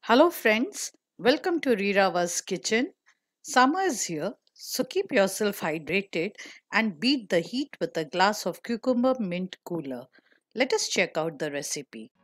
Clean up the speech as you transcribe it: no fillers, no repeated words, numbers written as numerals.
Hello, friends. Welcome to Rirava's kitchen. Summer is here, so keep yourself hydrated and beat the heat with a glass of cucumber mint cooler. Let us check out the recipe.